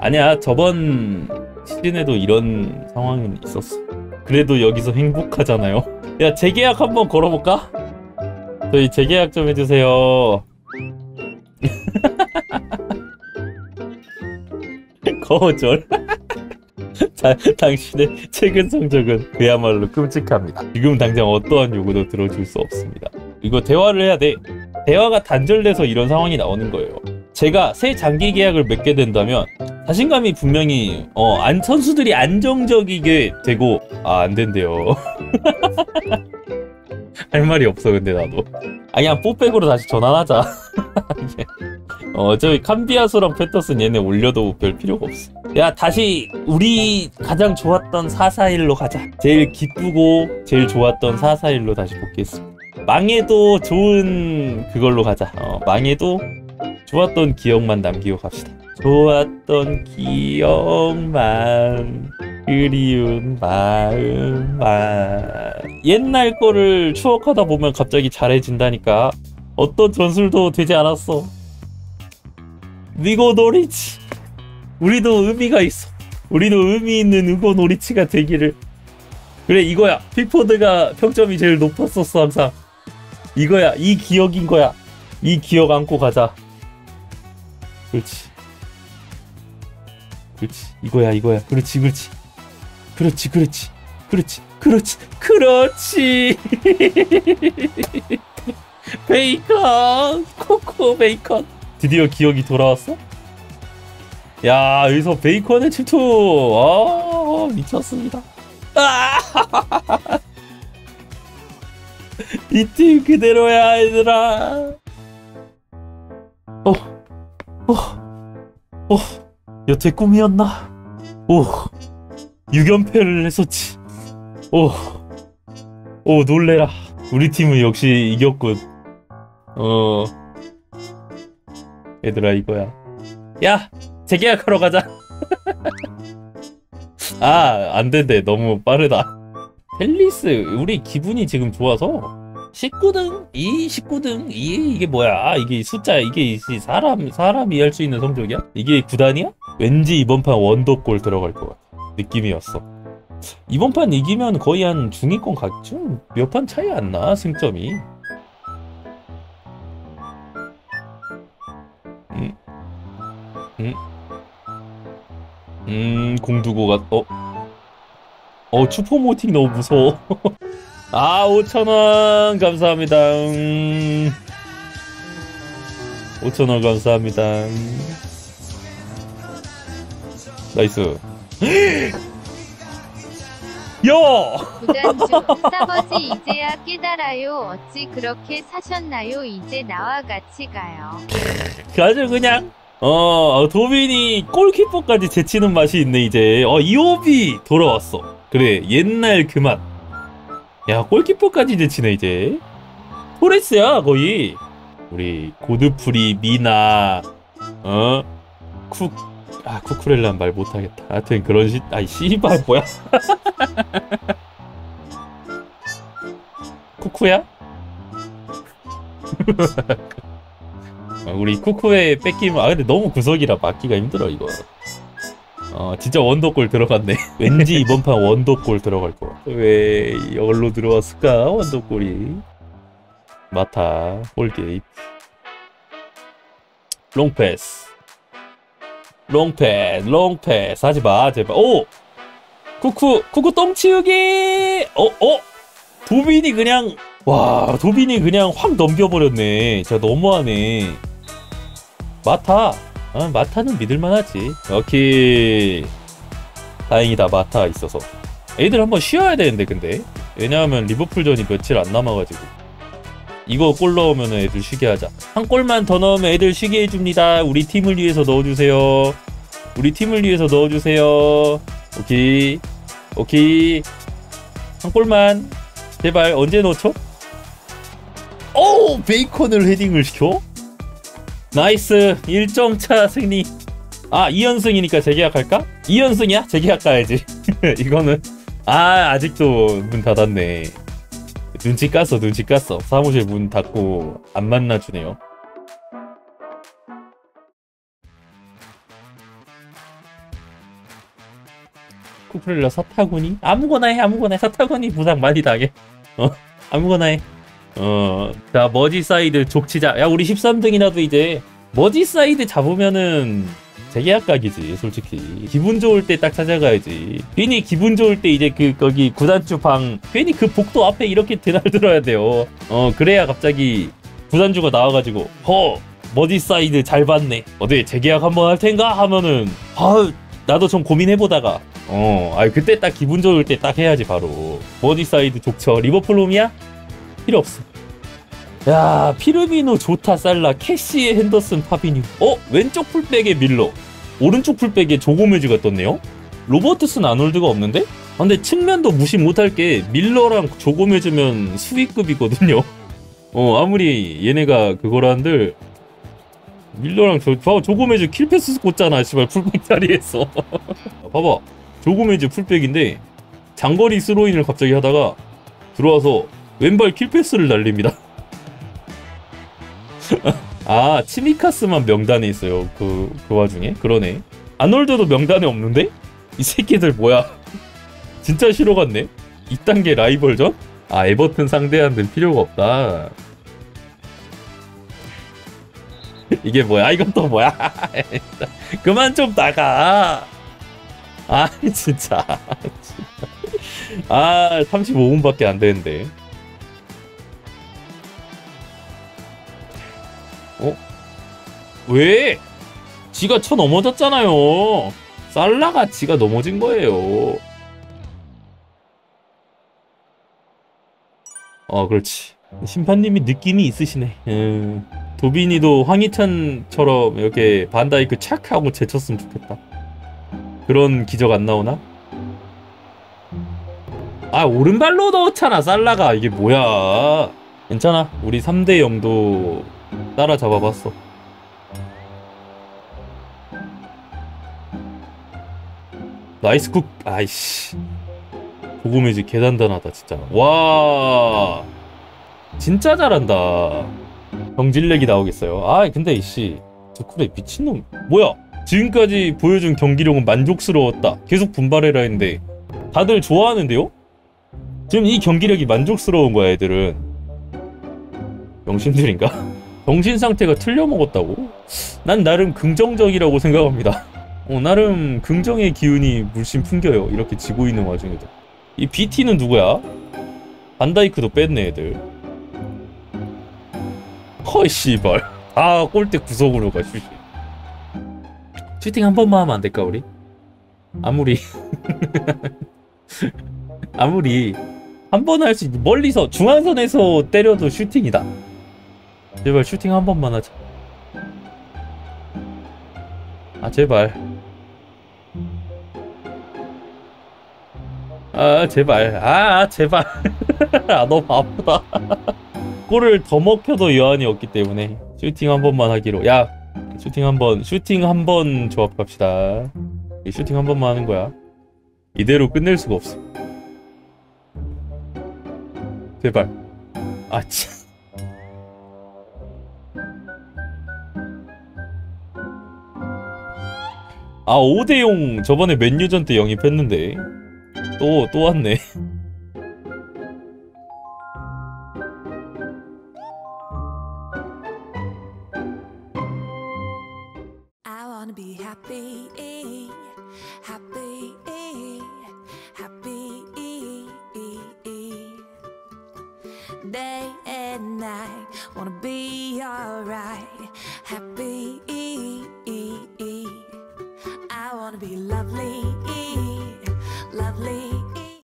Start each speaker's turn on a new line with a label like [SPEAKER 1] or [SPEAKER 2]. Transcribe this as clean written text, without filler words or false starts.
[SPEAKER 1] 아니야, 저번 시즌에도 이런 상황은 있었어. 그래도 여기서 행복하잖아요. 야, 재계약 한번 걸어볼까? 저희 재계약 좀 해주세요. 거절. 당신의 최근 성적은 그야말로 끔찍합니다. 지금 당장 어떠한 요구도 들어줄 수 없습니다. 이거 대화를 해야 돼. 대화가 단절돼서 이런 상황이 나오는 거예요. 제가 새 장기 계약을 맺게 된다면 자신감이 분명히 선수들이 안정적이게 되고 안 된대요. 할 말이 없어. 근데 나도 그냥 뽀백으로 다시 전환하자. 어차피 캄비아소랑 패터슨 얘네 올려도 별 필요가 없어. 야, 다시 우리 가장 좋았던 441로 가자. 제일 기쁘고 제일 좋았던 441로 다시 복귀했습니다. 망해도 좋은 그걸로 가자. 망해도 좋았던 기억만 남기고 갑시다. 좋았던 기억만, 그리운 마음만. 옛날 거를 추억하다 보면 갑자기 잘해진다니까. 어떤 전술도 되지 않았어. 니고 노리치. 우리도 의미가 있어. 우리도 의미 있는 우고 노리치가 되기를. 그래, 이거야. 픽포드가 평점이 제일 높았었어. 항상 이거야. 이 기억인 거야. 이 기억 안고 가자. 그렇지. 그렇지. 이거야. 그렇지. 베이컨. 코코 베이컨. 드디어 기억이 돌아왔어? 야, 여기서 베이컨의 침투. 미쳤습니다. 이 팀 그대로야, 얘들아. 여태 꿈이었나? 6연패를 했었지. 놀래라. 우리 팀은 역시 이겼군. 얘들아, 이거야. 야, 재계약하러 가자. 안된대. 너무 빠르다. 텔리스, 우리 기분이 지금 좋아서 19등? 19등? 이게 뭐야? 이게 숫자, 이게 사람이 할 수 있는 성적이야? 이게 구단이야? 왠지 이번 판 원더골 들어갈 것 같아. 느낌이었어. 이번 판 이기면 거의 한 중위권 각중? 몇 판 차이 안 나, 승점이. 공두고가 추포모팅 너무 무서워. 5,000원 감사합니다. 5,000원 감사합니다. 나이스. 야!
[SPEAKER 2] 구단주 싸버지 이제야 깨달아요. 어찌 그렇게 사셨나요? 이제 나와 같이 가요.
[SPEAKER 1] 아주 그냥 도빈이 골키퍼까지 제치는 맛이 있네. 이제 이호비 돌아왔어. 그래, 옛날 그 맛. 야, 골키퍼까지 제치네. 이제 토레스야 거의. 우리 고드프리, 미나, 쿠쿠렐라는 말 못하겠다. 하여튼 그런 씨발 뭐야. 쿠쿠야? 우리 쿠쿠에 뺏기면 근데 너무 구석이라 막기가 힘들어 이거. 진짜 원더골 들어갔네. 왠지 이번 판 원더골 들어갈 거야. 왜 이걸로 들어왔을까? 원더골이. 마타 볼게이트. 롱패스 하지마 제발. 쿠쿠 똥치우기. 도빈이 그냥 확 넘겨버렸네. 진짜 너무하네. 마타는 믿을만하지. 오케이. 다행이다, 마타 있어서. 애들 한번 쉬어야 되는데. 근데 왜냐하면 리버풀전이 며칠 안 남아가지고 이거 골 넣으면 애들 쉬게 하자. 한 골만 더 넣으면 애들 쉬게 해줍니다. 우리 팀을 위해서 넣어주세요. 오케이. 한 골만 제발. 언제 넣죠? 베이컨을 헤딩을 시켜? 나이스. 1점차 승리. 2연승이니까 재계약할까? 2연승이야? 재계약 가야지. 이거는 아직도 문 닫았네. 눈치 깠어. 사무실 문 닫고 안 만나주네요. 쿠쿠렐라 사타구니? 아무거나 해, 아무거나 해. 사타구니 부상 많이 당해. 아무거나 해. 자, 머지사이드 족치자. 야, 우리 13등이라도 이제 머지사이드 잡으면은 재계약 각이지, 솔직히. 기분 좋을 때 딱 찾아가야지. 괜히 기분 좋을 때 이제 거기 구단주 방, 괜히 그 복도 앞에 이렇게 드날들어야 돼요. 그래야 갑자기 구단주가 나와가지고, 머지사이드 잘 봤네. 어디 재계약 한번 할 텐가? 하면은, 나도 좀 고민해보다가, 그때 딱 기분 좋을 때 딱 해야지, 바로. 머지사이드 족쳐. 리버풀 홈이야? 필요 없어. 야, 피르미노, 조타, 살라, 캐시에, 핸더슨, 파비뉴. 왼쪽 풀백에 밀러, 오른쪽 풀백에 조고메즈가 떴네요. 로버트슨, 아놀드가 없는데? 근데 측면도 무시 못할 게 밀러랑 조고메즈면 수위급이거든요. 아무리 얘네가 그거라는들 밀러랑 조고메즈 킬패스 꽂잖아, 씨발, 풀백 자리에서. 봐봐, 조고메즈 풀백인데 장거리 스로인을 갑자기 하다가 들어와서 왼발 킬패스를 날립니다. 치미카스만 명단에 있어요. 그 와중에. 그러네. 아놀드도 명단에 없는데? 이 새끼들 뭐야. 진짜 싫어 같네. 2단계 라이벌전? 에버튼 상대하는 필요가 없다. 이게 뭐야? 이건 또 뭐야? 그만 좀 나가. 진짜. 35분밖에 안 되는데. 왜? 지가 쳐 넘어졌잖아요. 살라가 지가 넘어진 거예요. 그렇지. 심판님이 느낌이 있으시네. 도비니도 황희찬처럼 이렇게 반다이크 착 하고 제쳤으면 좋겠다. 그런 기적 안 나오나? 오른발로 넣었잖아, 살라가. 이게 뭐야. 괜찮아. 우리 3대 0도 따라잡아봤어. 나이스 쿡. 아이씨, 고구메지 개단단하다 진짜. 와, 진짜 잘한다. 경질력이 나오겠어요. 근데 이씨, 드쿠레 미친놈. 뭐야, 지금까지 보여준 경기력은 만족스러웠다, 계속 분발해라 했는데 다들 좋아하는데요? 지금 이 경기력이 만족스러운 거야, 애들은. 병신들인가? 정신 상태가 틀려먹었다고? 난 나름 긍정적이라고 생각합니다. 나름 긍정의 기운이 물씬 풍겨요, 이렇게 지고 있는 와중에도. 이 BT는 누구야? 반다이크도 뺐네, 애들. 씨발. 골대 구석으로 가, 슈팅. 슈팅 한 번만 하면 안 될까, 우리? 아무리 한 번 할 수 있는, 멀리서 중앙선에서 때려도 슈팅이다. 제발 슈팅 한 번만 하자. 제발. 제발. 제발. 너무 아프다. 골을 더 먹혀도 여한이 없기 때문에 슈팅 한 번만 하기로. 야, 슈팅 한 번 조합합시다. 슈팅 한 번만 하는 거야. 이대로 끝낼 수가 없어. 제발. 참. 5대0 저번에 맨유전 때 영입했는데 또 왔네.
[SPEAKER 3] I wanna be happy, happy, happy. Day and night, wanna be alright, happy.